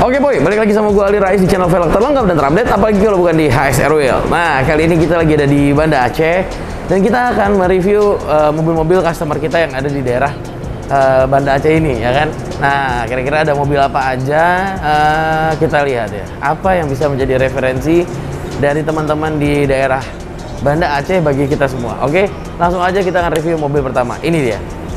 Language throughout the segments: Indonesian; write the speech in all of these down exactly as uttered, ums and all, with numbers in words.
Oke boy, balik lagi sama gue Ali Rais di channel velg terlengkap dan terupdate, apalagi kalau bukan di H S R Wheel. Nah, kali ini kita lagi ada di Banda Aceh dan kita akan mereview mobil-mobil uh, customer kita yang ada di daerah uh, Banda Aceh ini, ya kan? Nah, kira-kira ada mobil apa aja, uh, kita lihat ya. Apa yang bisa menjadi referensi dari teman-teman di daerah Banda Aceh bagi kita semua. Oke, langsung aja kita akan review mobil pertama. Ini dia.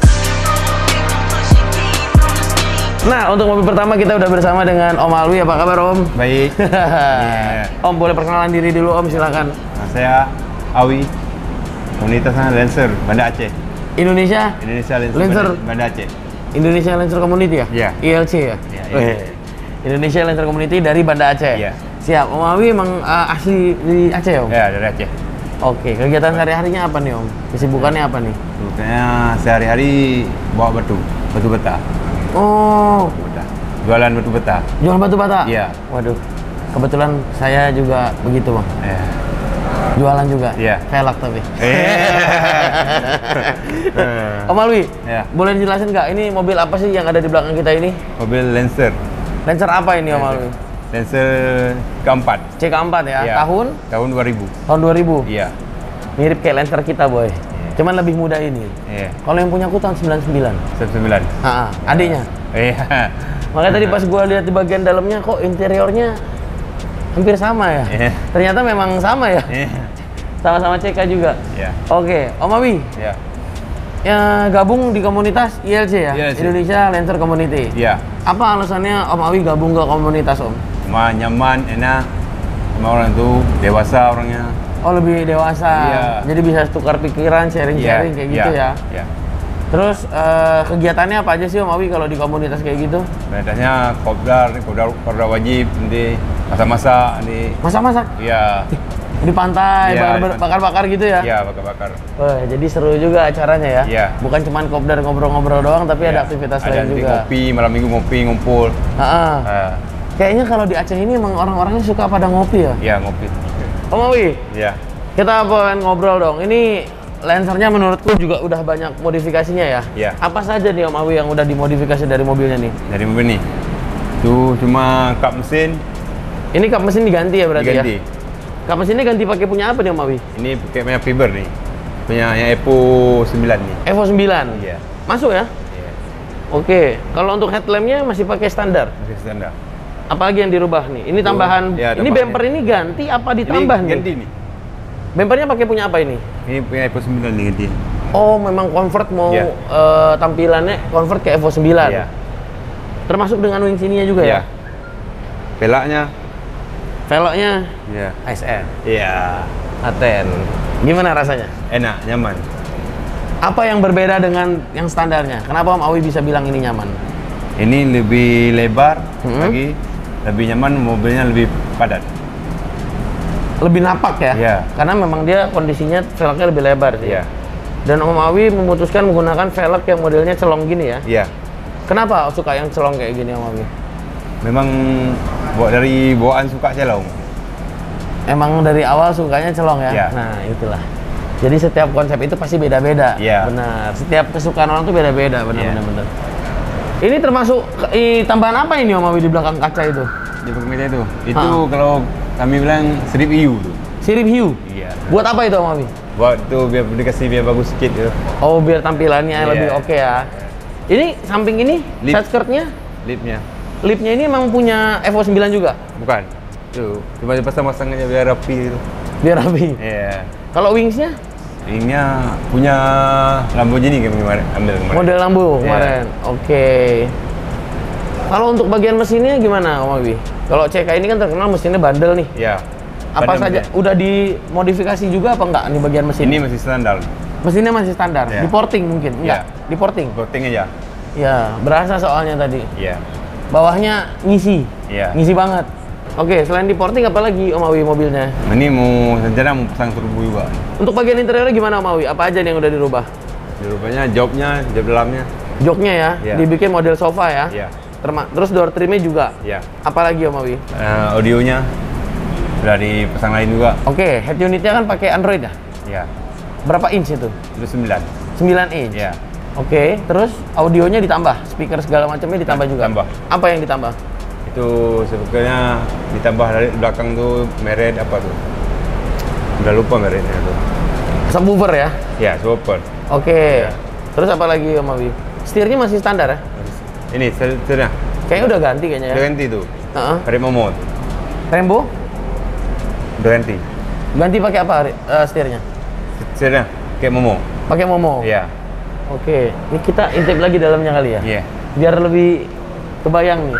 Nah, untuk mobil pertama kita udah bersama dengan Om Alwi. Apa kabar Om? Baik. Yeah. Om, boleh perkenalan diri dulu Om, silakan. Nah, saya Awi, komunitasnya Lancer Banda Aceh. Indonesia? Indonesia Lancer, Lancer Banda, Banda Aceh. Indonesia Lancer Community ya? Iya. I L C ya? Iya. Oh, iya. Indonesia Lancer Community dari Banda Aceh. Iya. Siap. Om Alwi emang uh, asli di Aceh Om? Ya, dari Aceh. Oke, kegiatan sehari-harinya apa nih Om? Kesibukannya apa nih? Kesibukannya sehari-hari bawa batu, batu bata. Oh, Bata. Jualan batu bata. Jual batu bata? Iya. Waduh, kebetulan saya juga begitu Bang. Iya. Jualan juga? Iya. Velg tapi. Eh. Om Alwi, Ya. boleh dijelasin nggak ini mobil apa sih yang ada di belakang kita ini? Mobil Lancer. Lancer apa ini Om Alwi? Lancer keempat. C K empat ya? Iya. Tahun? Tahun dua ribu. Tahun dua ribu? Iya. Mirip kayak Lancer kita boy. Cuman lebih muda ini. Iya. Kalau yang punya aku tahun sembilan puluh sembilan. sembilan. Ah, adiknya. Iya. Makanya tadi pas gua lihat di bagian dalamnya kok interiornya hampir sama ya. Iya. Ternyata memang sama ya. Iya. Sama-sama C K juga. Iya. Oke, Om Alwi. Iya. Ya gabung di komunitas I L C ya? I L C. Indonesia Lancer Community. Iya. Apa alasannya Om Alwi gabung ke komunitas Om? Cuma nyaman, enak, sama orang itu dewasa orangnya. Oh, lebih dewasa. Iya. Jadi bisa tukar pikiran, sharing-sharing Iya, kayak iya, gitu ya. Iya. Terus eh, kegiatannya apa aja sih Om Alwi kalau di komunitas kayak gitu? Biasanya kopdar, kopdar, kopdar wajib, nanti masak-masak, nanti Masak-masak iya, di pantai, Iya, bakar- di bakar-bakar gitu ya? iya bakar-bakar. Wah, jadi seru juga acaranya ya? Iya. Bukan cuma kopdar ngobrol-ngobrol doang, tapi ada Iya. aktivitas Ada lain nanti juga. ngopi, malam minggu ngopi, ngumpul. Nah, Ah, kayaknya kalau di Aceh ini emang orang-orangnya suka pada ngopi ya? iya ngopi. Om Alwi, Iya. kita pengen ngobrol dong. Ini Lancernya menurutku juga udah banyak modifikasinya ya? Iya. Apa saja nih Om Alwi yang udah dimodifikasi dari mobilnya nih? Dari mobil nih. Itu cuma kap mesin Ini kap mesin diganti ya berarti diganti. ya? Kap mesinnya ganti pakai punya apa nih Om Alwi? Ini pakai punya fiber nih. Punya yang Evo sembilan nih. Evo sembilan? Iya. Masuk ya? Iya. Oke, kalau untuk headlampnya masih pakai standar? Masih standar. Apalagi yang dirubah nih? Ini tambahan, ya, ini tambahan. bumper ini ganti apa ditambah Ini nih? ganti nih. Bumpernya pakai punya apa ini? Ini punya Evo sembilan nih ganti. Oh, memang convert mau Iya. eh, tampilannya convert ke Evo sembilan? Iya. Termasuk dengan wing sininya juga Iya. ya? Pelaknya. Velgnya Iya. A S N, Iya. Aten. Gimana rasanya? Enak, nyaman. Apa yang berbeda dengan yang standarnya? Kenapa Om Alwi bisa bilang ini nyaman? Ini lebih lebar Hmm. lagi, lebih nyaman, mobilnya lebih padat. Lebih napak ya? Iya. Karena memang dia kondisinya velgnya lebih lebar sih. Iya. Dan Om Alwi memutuskan menggunakan velg yang modelnya celong gini ya? Iya. Kenapa suka yang celong kayak gini Om Alwi? Memang buat dari bawaan suka celong. Emang dari awal sukanya celong ya? Iya. Nah, itulah. Jadi setiap konsep itu pasti beda-beda. Iya. Benar. Setiap kesukaan orang tuh beda-beda, benar-benar. Iya. Benar. Ini termasuk i, tambahan apa ini Om Alwi di belakang kaca itu? Di belakang itu. Itu Ha. kalau kami bilang strip hiu tuh. Sirip hiu. Iya. Buat apa itu Om Alwi? Buat tuh biar dikasih biar bagus sedikit gitu. Oh, biar tampilannya Iya. lebih oke ya. Ini samping ini Lip. side skirtnya, Lipnya. lipnya ini emang punya Evo sembilan juga? Bukan. Tuh, cuma dipasang-pasang aja biar rapi gitu. Biar rapi. Iya. Kalau wingsnya? Ini punya Lamborghini kami kemarin ambil kemarin. Model Lambo Iya. kemarin. Oke. Kalau untuk bagian mesinnya gimana Om Alwi? Kalau C K ini kan terkenal mesinnya bandel nih. Iya. Apa Padam saja? dia. Udah dimodifikasi juga apa enggak nih bagian mesin? Ini masih standar. Mesinnya masih standar. Iya. Di porting mungkin? Enggak. Iya. Di porting. Coating aja. Ya, berasa soalnya tadi. Iya. Bawahnya ngisi. Iya. Ngisi banget. Oke, selain di porting apa lagi Om Alwi mobilnya? Ini mau rencana mau pasang turbo juga. Untuk bagian interiornya gimana Om Alwi? Apa aja nih yang udah dirubah? Dirubahnya joknya, jok dalamnya. Joknya ya, Iya. dibikin model sofa ya. Iya. Terma terus door trimnya juga. Iya. Apalagi Om Alwi? Eh, audionya udah dipasang lain juga. Oke, head unitnya kan pakai Android ya? Iya. Berapa inch itu? Itu sembilan. sembilan inch. Iya. Oke, terus audionya ditambah, speaker segala macamnya ditambah juga. Tambah. Apa yang ditambah? Itu sebetulnya ditambah dari belakang tuh merek apa tuh? Udah lupa mereknya tuh. Subwoofer ya? Ya, subwoofer. Oke. Ya. Terus apa lagi Om Awi? Setirnya masih standar ya? Ini setirnya. Kayaknya udah ganti kayaknya ya? Udah ganti tuh. Heeh. Remote. Rembo? Udah ganti. Ganti pakai apa uh, setirnya? Setirnya kayak Momo. Pakai Momo? Iya. Oke. Ini kita intip lagi dalamnya kali ya? Iya. Biar lebih kebayang nih.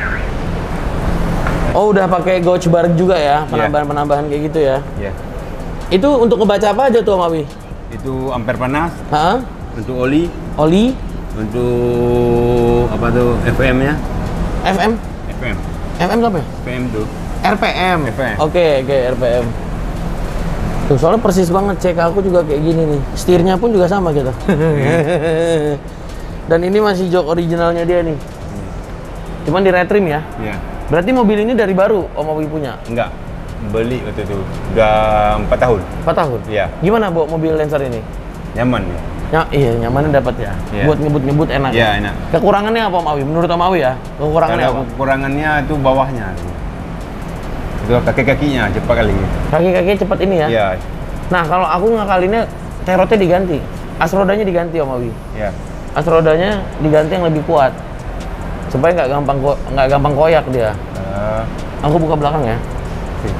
Oh, udah pakai gauge bar juga ya? Penambahan-penambahan kayak gitu ya? Iya. Itu untuk ngebaca apa aja tuh Om Awi? Itu ampere panas. Hah? Untuk oli. Oli? Untuk apa tuh F M-nya? F M? F M. F M apa ya? F M tuh. R P M. R P M. Oke, oke, R P M. Tuh, soalnya persis banget cek aku juga kayak gini nih. Setirnya pun juga sama gitu. Dan ini masih jok originalnya dia nih. Cuman di retrim ya? Iya. Berarti mobil ini dari baru Om Awi punya? Enggak. Beli waktu itu. Udah empat tahun. empat tahun? Iya. Gimana bawa mobil Lancer ini? Nyaman ya. Ya, iya, nyamannya dapat ya. Iya. Buat ngebut-ngebut enak. Iya, ya? enak. Kekurangannya apa Om Awi? Menurut Om Awi ya? Kekurangannya Kalau apa? kekurangannya itu bawahnya. Itu kaki-kakinya cepat kali. Kaki-kakinya cepat ini ya? Iya. Nah, kalau aku ngakalinnya terotnya diganti. As rodanya diganti Om Awi. Iya. As rodanya diganti yang lebih kuat. Supaya nggak gampang ko nggak gampang koyak dia. Uh, Aku buka belakang ya. sih.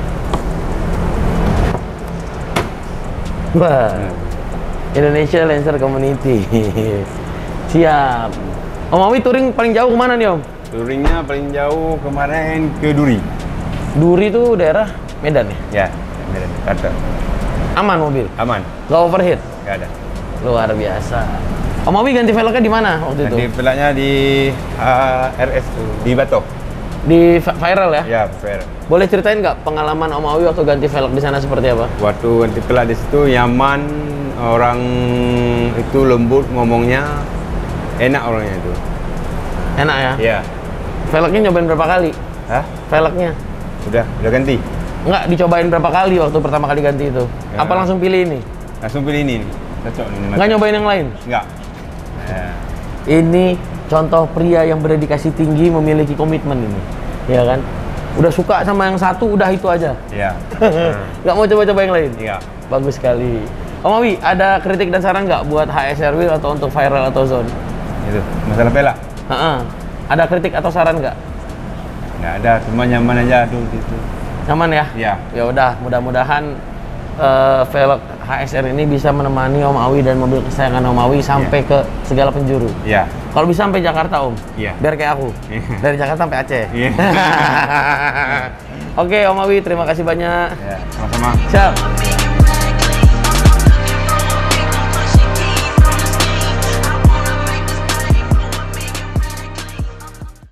Wah. Indonesia Lancer Community. Siap. Om Awi touring paling jauh kemana nih Om? Touringnya paling jauh kemarin ke Duri. Duri itu daerah Medan ya? Ya, Medan. Kata. Aman mobil? Aman. Nggak overheat? Nggak ada. Luar biasa. Om Awi ganti velgnya di mana waktu itu? Di pelaknya di uh, R S tuh, di Batok. Di vi- viral ya? Ya, fair. Boleh ceritain nggak pengalaman Om Awi waktu ganti velg di sana seperti apa? Waktu ganti pelak di situ nyaman, orang itu lembut ngomongnya, enak orangnya itu. Enak ya? Iya. Velgnya nyobain berapa kali? Hah? Velgnya? Udah, udah ganti. Nggak, dicobain berapa kali waktu pertama kali ganti itu? Ya. Apa langsung pilih ini? Langsung pilih ini. nih. Cocok nih. Nggak nyobain yang lain? Enggak. Ya. Ini contoh pria yang berdedikasi tinggi, memiliki komitmen ini, ya kan? Udah suka sama yang satu, udah itu aja. Iya. Nggak mau coba-coba yang lain? Iya. Bagus sekali. Om Awi, ada kritik dan saran nggak buat H S R Wheel atau untuk Viral atau Zone? Itu masalah pelak. Ha-ha. Ada kritik atau saran nggak? Nggak ada, cuma nyaman aja tuh gitu. Nyaman ya? Iya. Ya udah, mudah-mudahan uh, velg H S R ini bisa menemani Om Awi dan mobil kesayangan Om Awi sampai ke segala penjuru. Iya. Kalau bisa sampai Jakarta Om, Iya. biar kayak aku. Iya. Dari Jakarta sampai Aceh. Iya. Oke Om Awi, terima kasih banyak. Ya, sama-sama. Siap.